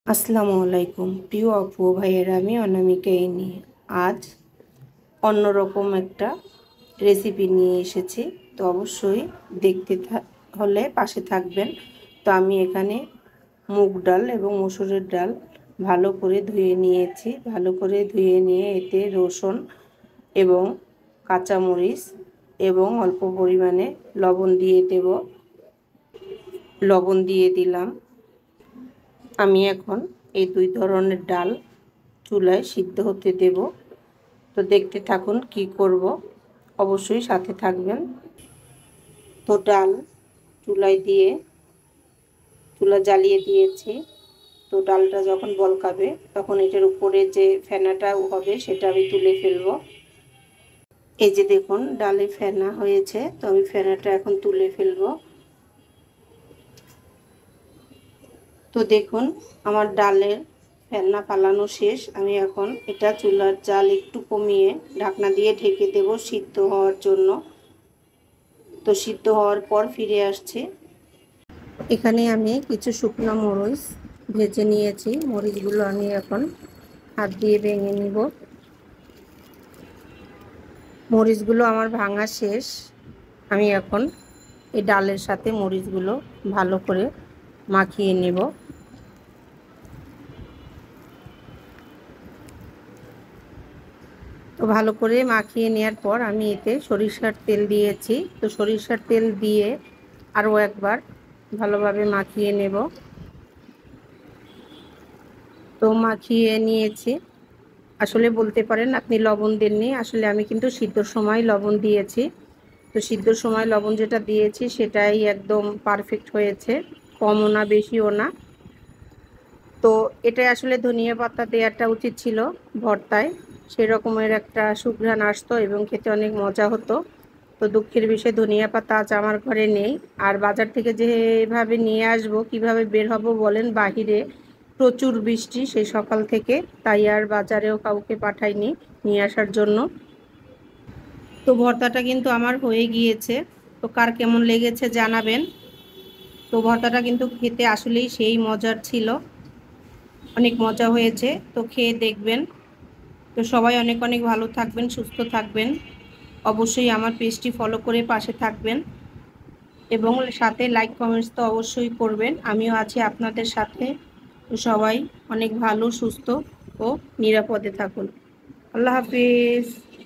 আসসালামু আলাইকুম প্রিয় আপু ভাইয়েরা, আমি অনামিকা ইনি আজ অন্যরকম একটা রেসিপি নিয়ে এসেছি। তো অবশ্যই দেখতে হলে পাশে থাকবেন। তো আমি এখানে মুগ ডাল এবং মসুরের ডাল ভালো করে ধুয়ে নিয়েছি। ভালো করে ধুয়ে নিয়ে এতে রসুন এবং কাঁচামরিচ এবং অল্প পরিমাণে লবণ দিয়ে দেব। লবণ দিয়ে দিলাম। আমি এখন এই দুই ধরনের ডাল চুলায় সিদ্ধ হতে দেব। তো দেখতে থাকুন কি করব, অবশ্যই সাথে থাকবেন। তো ডাল চুলায় দিয়ে চুলা জ্বালিয়ে দিয়েছি। তো ডালটা যখন বলকাবে তখন এটার উপরে যে ফেনাটা হবে সেটা আমি তুলে ফেলবো। এই যে দেখুন ডালে ফেনা হয়েছে, তো আমি ফেনাটা এখন তুলে ফেলবো। তো দেখুন আমার ডালের ফেনা ফালানো শেষ। আমি এখন এটা চুলার জাল একটু কমিয়ে ঢাকনা দিয়ে ঢেকে দেব সিদ্ধ হওয়ার জন্য। তো সিদ্ধ হওয়ার পর ফিরে আসছি। এখানে আমি কিছু শুকনো মরিচ ভেজে নিয়েছি। মরিচগুলো আমি এখন হাত দিয়ে ভেঙে নিব। মরিচগুলো আমার ভাঙা শেষ। আমি এখন এই ডালের সাথে মরিচগুলো ভালো করে মাখিয়ে নেব। তো ভালো করে মাখিয়ে নেওয়ার পর আমি এতে সরিষার তেল দিয়েছি। তো সরিষার তেল দিয়ে আরও একবার ভালোভাবে মাখিয়ে নেব। তো মাখিয়ে নিয়েছি। আসলে বলতে পারেন আপনি লবণ দেননি, আসলে আমি কিন্তু সিদ্ধর সময় লবণ দিয়েছি। তো সিদ্ধর সময় লবণ যেটা দিয়েছি সেটাই একদম পারফেক্ট হয়েছে, কমও না বেশিও না। তো এটা আসলে ধনিয়া পাতা দেওয়াটা উচিত ছিল ভর্তায়, সেরকমের একটা সুঘ্রাণ আসতো এবং খেতে অনেক মজা হতো। তো দুঃখের বিষয় ধনিয়া পাতা আজ আমার ঘরে নেই। আর বাজার থেকে যেভাবে নিয়ে আসবো কিভাবে বের হব বলেন, বাহিরে প্রচুর বৃষ্টি সেই সকাল থেকে, তাই আর বাজারেও কাউকে পাঠাইনি নিয়ে আসার জন্য। তো ভর্তাটা কিন্তু আমার হয়ে গিয়েছে। তো কার কেমন লেগেছে জানাবেন। তো ভর্তাটা কিন্তু খেতে আসলেই সেই মজার ছিল, অনেক মজা হয়েছে। তো খেয়ে দেখবেন। তো সবাই অনেক অনেক ভালো থাকবেন, সুস্থ থাকবেন। অবশ্যই আমার পেজটি ফলো করে পাশে থাকবেন এবং সাথে লাইক কমেন্টস তো অবশ্যই করবেন। আমিও আছি আপনাদের সাথে। তো সবাই অনেক ভালো, সুস্থ ও নিরাপদে থাকুন। আল্লাহ হাফিজ।